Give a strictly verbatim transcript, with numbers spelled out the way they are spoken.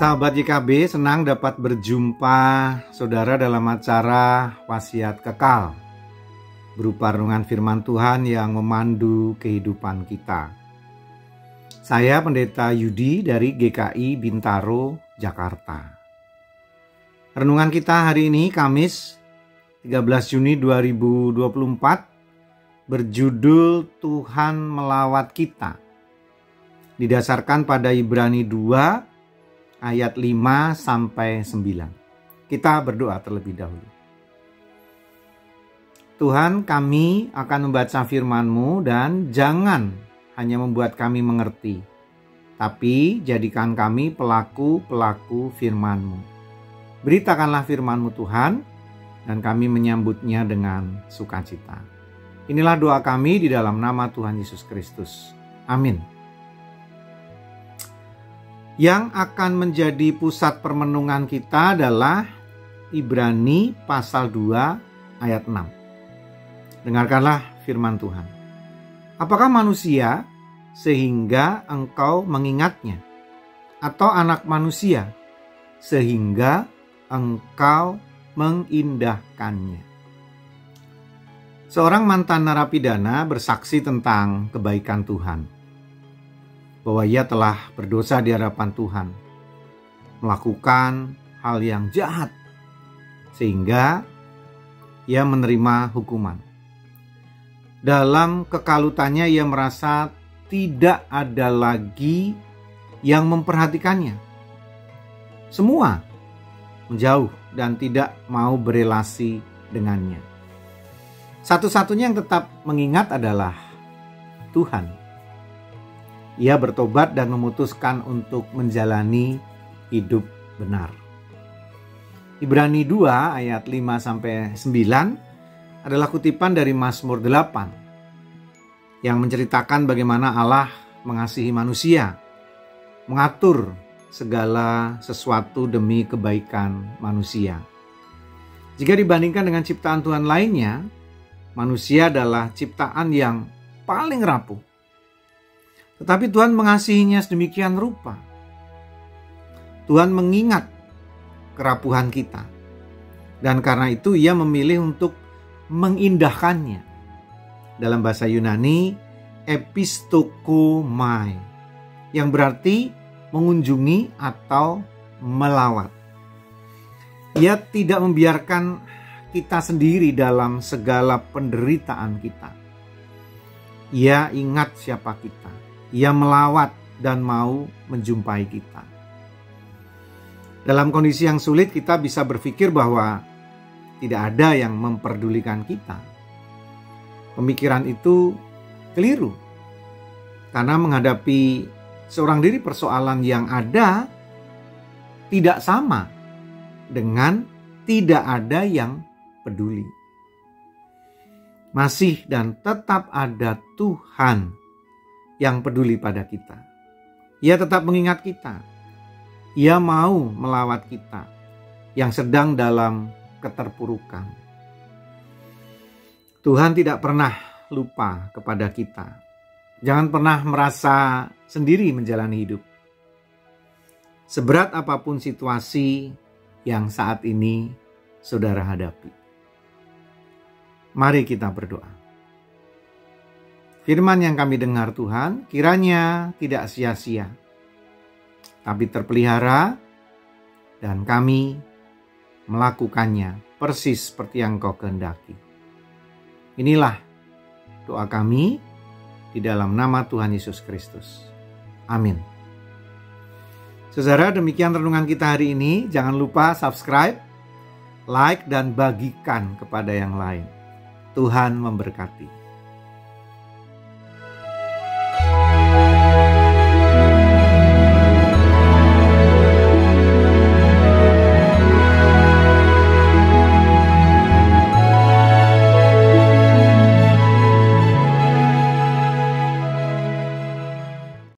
Sahabat Y K B, senang dapat berjumpa saudara dalam acara Wasiat Kekal, berupa renungan firman Tuhan yang memandu kehidupan kita. Saya Pendeta Yudi dari G K I Bintaro, Jakarta. Renungan kita hari ini Kamis tiga belas Juni dua ribu dua puluh empat berjudul Tuhan Melawat Kita. Didasarkan pada Ibrani dua ayat lima sampai sembilan. Kita berdoa terlebih dahulu. Tuhan, kami akan membaca firman-Mu dan jangan hanya membuat kami mengerti, tapi jadikan kami pelaku-pelaku firman-Mu. Beritakanlah firman-Mu Tuhan, dan kami menyambutnya dengan sukacita. Inilah doa kami di dalam nama Tuhan Yesus Kristus. Amin. Yang akan menjadi pusat permenungan kita adalah Ibrani pasal dua ayat enam. Dengarkanlah firman Tuhan. Apakah manusia sehingga engkau mengingatnya? Atau anak manusia sehingga engkau mengindahkannya? Seorang mantan narapidana bersaksi tentang kebaikan Tuhan, bahwa ia telah berdosa di hadapan Tuhan, melakukan hal yang jahat, sehingga ia menerima hukuman. Dalam kekalutannya ia merasa tidak ada lagi yang memperhatikannya. Semua menjauh dan tidak mau berelasi dengannya. Satu-satunya yang tetap mengingat adalah Tuhan. Ia bertobat dan memutuskan untuk menjalani hidup benar. Ibrani dua ayat lima sampai sembilan adalah kutipan dari Mazmur delapan yang menceritakan bagaimana Allah mengasihi manusia, mengatur segala sesuatu demi kebaikan manusia. Jika dibandingkan dengan ciptaan Tuhan lainnya, manusia adalah ciptaan yang paling rapuh. Tetapi Tuhan mengasihinya sedemikian rupa. Tuhan mengingat kerapuhan kita. Dan karena itu ia memilih untuk mengindahkannya. Dalam bahasa Yunani, epistokomai, yang berarti mengunjungi atau melawat. Ia tidak membiarkan kita sendiri dalam segala penderitaan kita. Ia ingat siapa kita. Ia melawat dan mau menjumpai kita. Dalam kondisi yang sulit kita bisa berpikir bahwa tidak ada yang memperdulikan kita. Pemikiran itu keliru. Karena menghadapi seorang diri persoalan yang ada tidak sama dengan tidak ada yang peduli. Masih dan tetap ada Tuhan yang peduli pada kita. Ia tetap mengingat kita. Ia mau melawat kita yang sedang dalam keterpurukan. Tuhan tidak pernah lupa kepada kita. Jangan pernah merasa sendiri menjalani hidup. Seberat apapun situasi yang saat ini saudara hadapi. Mari kita berdoa. Firman yang kami dengar Tuhan, kiranya tidak sia-sia, tapi terpelihara, dan kami melakukannya persis seperti yang Kau kehendaki. Inilah doa kami di dalam nama Tuhan Yesus Kristus. Amin. Saudara, demikian renungan kita hari ini. Jangan lupa subscribe, like, dan bagikan kepada yang lain. Tuhan memberkati.